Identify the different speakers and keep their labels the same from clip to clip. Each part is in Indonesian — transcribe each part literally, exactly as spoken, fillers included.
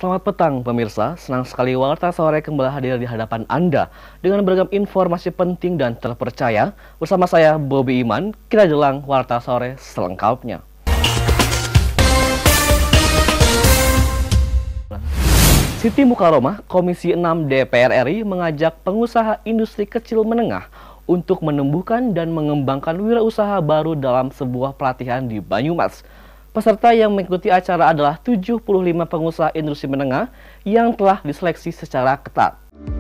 Speaker 1: Selamat petang pemirsa, senang sekali Warta Sore kembali hadir di hadapan Anda dengan beragam informasi penting dan terpercaya. Bersama saya Bobby Iman, kita jelang Warta Sore selengkapnya. Siti Mukaromah, Komisi enam D P R R I mengajak pengusaha industri kecil menengah untuk menumbuhkan dan mengembangkan wirausaha baru dalam sebuah pelatihan di Banyumas. Peserta yang mengikuti acara adalah tujuh puluh lima pengusaha industri menengah yang telah diseleksi secara ketat.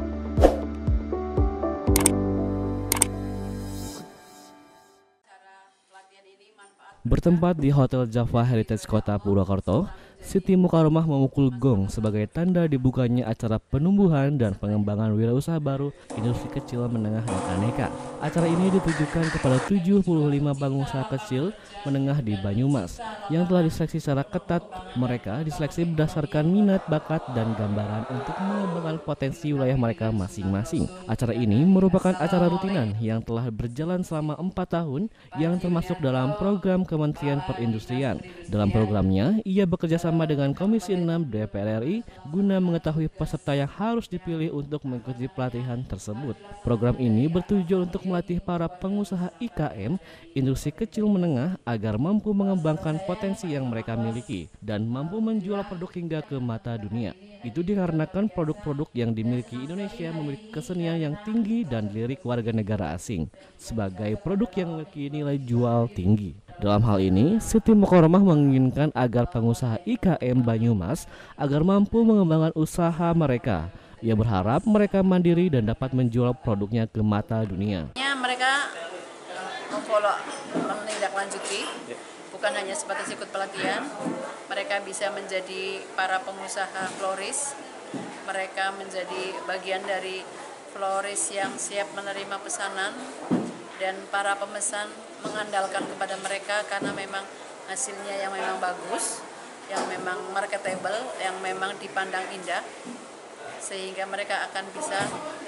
Speaker 1: Bertempat di Hotel Java Heritage Kota Purwokerto, Siti Mukaromah memukul gong sebagai tanda dibukanya acara penumbuhan dan pengembangan wirausaha baru industri kecil menengah dan aneka. Acara ini ditujukan kepada tujuh puluh lima pengusaha kecil menengah di Banyumas yang telah diseleksi secara ketat. Mereka diseleksi berdasarkan minat, bakat, dan gambaran untuk mengembangkan potensi wilayah mereka masing-masing. Acara ini merupakan acara rutinan yang telah berjalan selama empat tahun yang termasuk dalam program Kementerian Perindustrian. Dalam programnya, ia bekerja sama dengan Komisi enam D P R R I guna mengetahui peserta yang harus dipilih untuk mengikuti pelatihan tersebut. Program ini bertujuan untuk melatih para pengusaha I K M, industri kecil menengah, agar mampu mengembangkan potensi yang mereka miliki dan mampu menjual produk hingga ke mata dunia. Itu dikarenakan produk-produk yang dimiliki Indonesia memiliki kesenian yang tinggi dan dilirik warga negara asing sebagai produk yang memiliki nilai jual tinggi. Dalam hal ini, Siti Mukaromah menginginkan agar pengusaha I K M Banyumas agar mampu mengembangkan usaha mereka. Ia berharap mereka mandiri dan dapat menjual produknya ke mata dunia.
Speaker 2: Mereka memfollow, menindaklanjuti, bukan hanya sebatas ikut pelatihan. Mereka bisa menjadi para pengusaha floris. Mereka menjadi bagian dari floris yang siap menerima pesanan. Dan para pemesan mengandalkan kepada mereka karena memang hasilnya yang memang bagus, yang memang marketable, yang memang dipandang indah, sehingga mereka akan bisa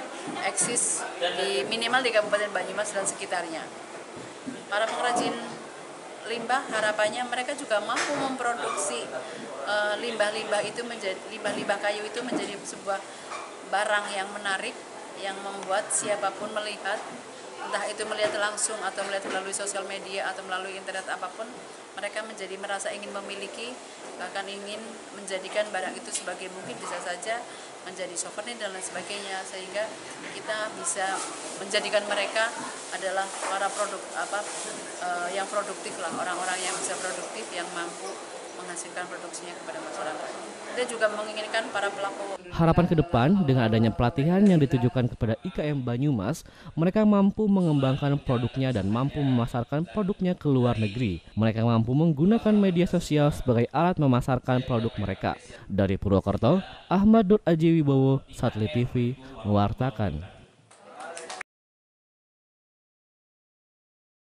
Speaker 2: eksis di minimal di Kabupaten Banyumas dan sekitarnya. Para pengrajin limbah harapannya mereka juga mampu memproduksi uh, limbah-limbah itu menjadi limbah-limbah kayu itu menjadi sebuah barang yang menarik yang membuat siapapun melihat, entah itu melihat langsung atau melihat melalui sosial media atau melalui internet apapun, mereka menjadi merasa ingin memiliki, bahkan ingin menjadikan barang itu sebagai mungkin bisa saja menjadi souvenir dan lain sebagainya, sehingga kita bisa menjadikan mereka adalah para produk apa uh, yang produktif lah, orang-orang yang bisa produktif yang mampu menghasilkan produksinya kepada masyarakat. Dia juga menginginkan para pelaku.
Speaker 1: Harapan ke depan dengan adanya pelatihan yang ditujukan kepada I K M Banyumas, mereka mampu mengembangkan produknya dan mampu memasarkan produknya ke luar negeri. Mereka mampu menggunakan media sosial sebagai alat memasarkan produk mereka. Dari Purwokerto, Ahmad Nur Aji Wibowo, Satelit T V, mewartakan.